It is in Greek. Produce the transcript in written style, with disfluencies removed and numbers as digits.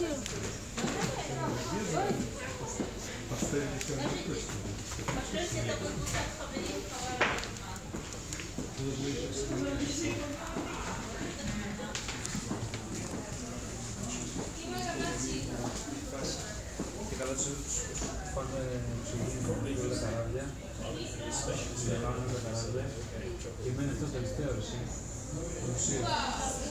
Και καλά τους πάμε ψωγίνο με τα καράβια, με τα καράβια και μένει αυτό τελευταίο, εσύ.